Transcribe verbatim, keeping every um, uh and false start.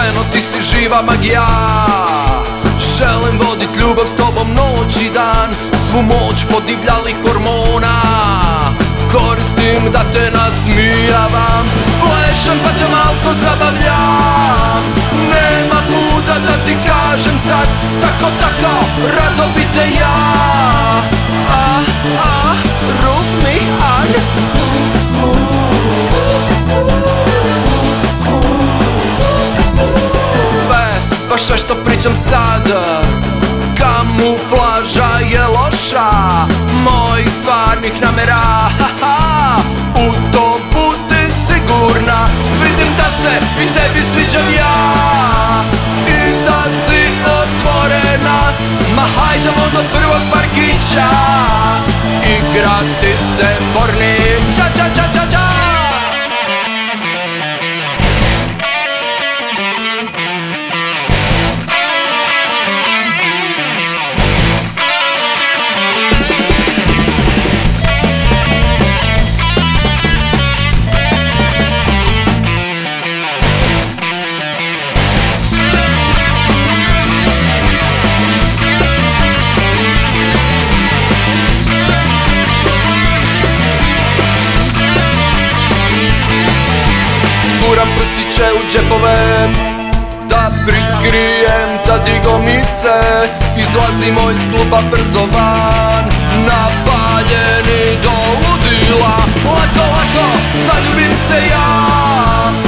ženo, ti si živa magija. Želim vodit ljubav s tobom noć i dan, svu moć podivljalih hormona koristim da te nasmijavam. Plešem pa te malko zabavljam, nema muda da ti kažem sad, tako tako rado bi te ja. Ah, ah, ruf mi an. Sve, baš sve što pričam sad, kamuflaža je loša mojih stvarnih namera. U to budi sigurna, vidim da se i tebi sviđam ja i da si otvorena. Ma hajdemo do prvog parkića igrati se borni. Ča ča ča ča ča. Guram prstiće u džepove da prikrijem da digo mi se. Izlazimo iz kluba brzo van, napaljeni do ludila. Lako, lako, zaljubim se ja.